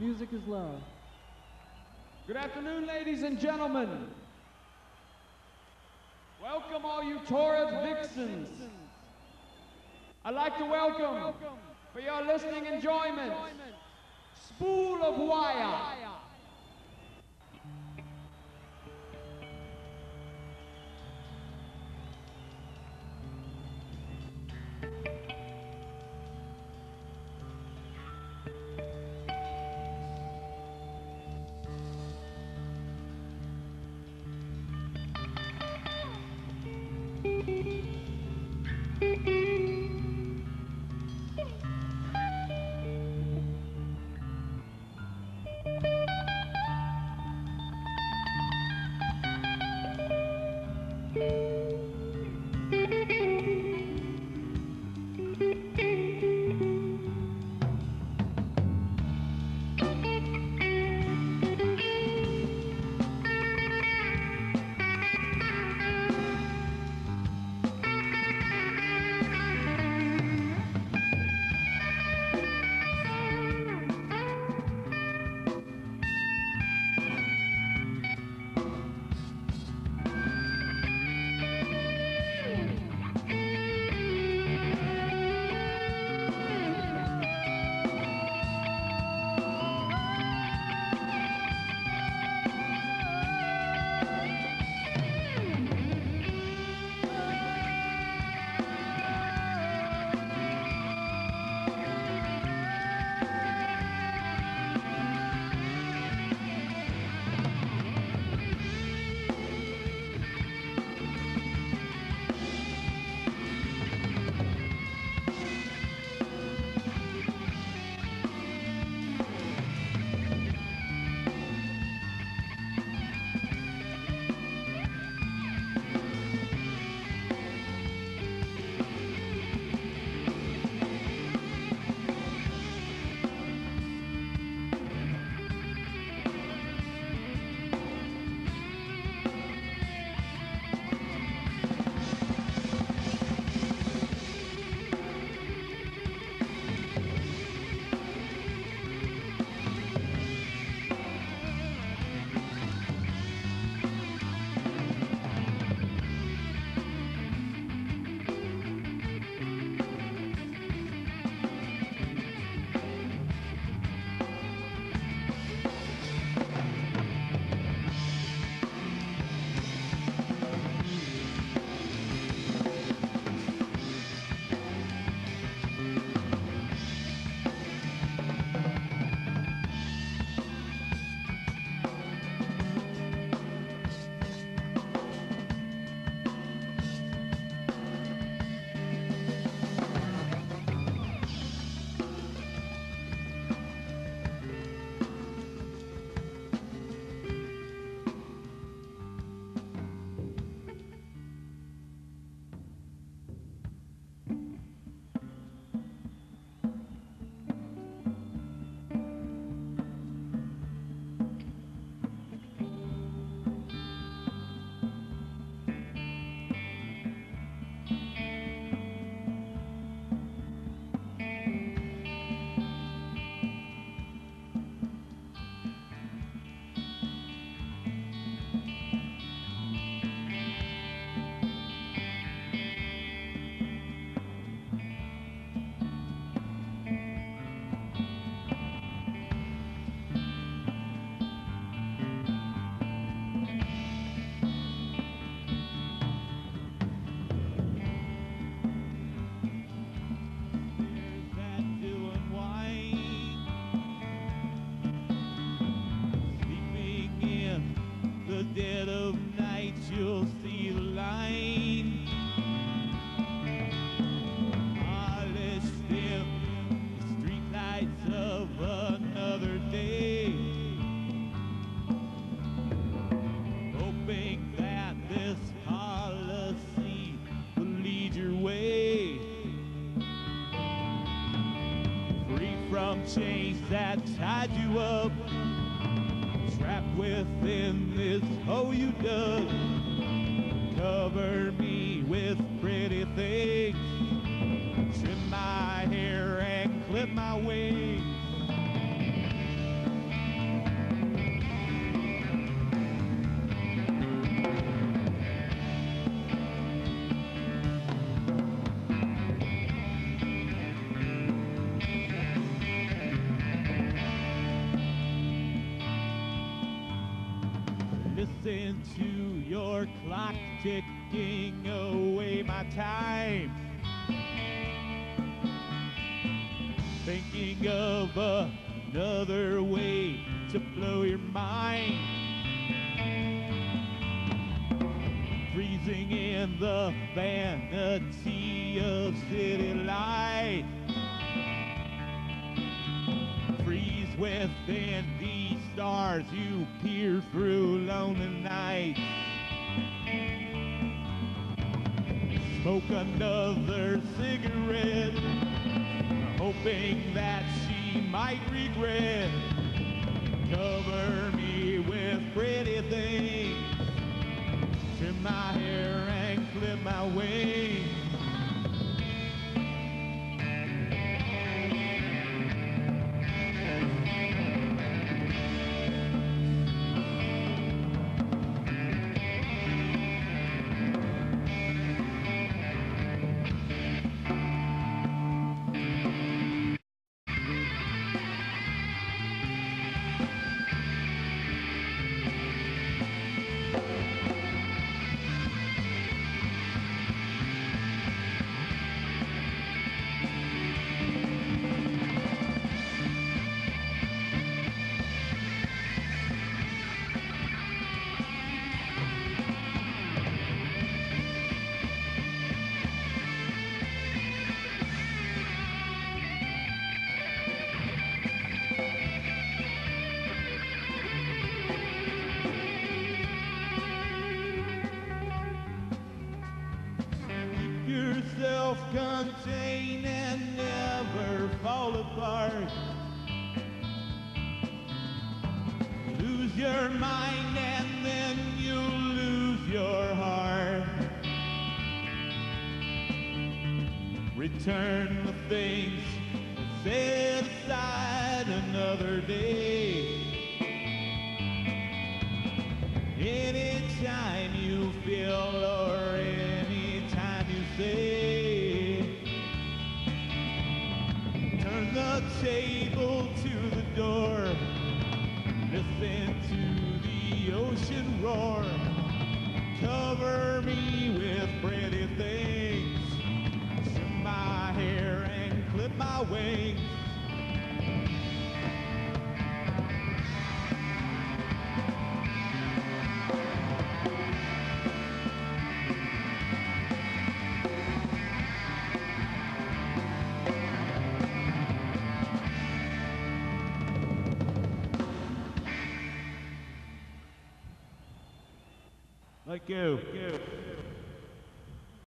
Music is love. Good afternoon, ladies and gentlemen. Welcome all you Torrid Vixens. I'd like to welcome, for your listening enjoyment, Spool of Wire. Dead of night, you'll see the line. Polished dim, the street lights of another day. Hoping that this policy will lead your way. Free from chains that tied you up, trapped within this hole you dug. Cover me with pretty things, trim my hair and clip my wings. Listen to your clock ticking away my time. Thinking of another way to blow your mind. Freezing in the vanity of city light. Freeze within the stars you peer through lonely nights. Smoke another cigarette, hoping that she might regret. Cover me with pretty things, trim my hair and clip my wings. Self-contained and never fall apart. Lose your mind and then you lose your heart. Return the things set aside another day. Anytime you feel or anytime you say, turn the table to the door, listen to the ocean roar, cover me with pretty things, trim my hair and clip my wings. Let go.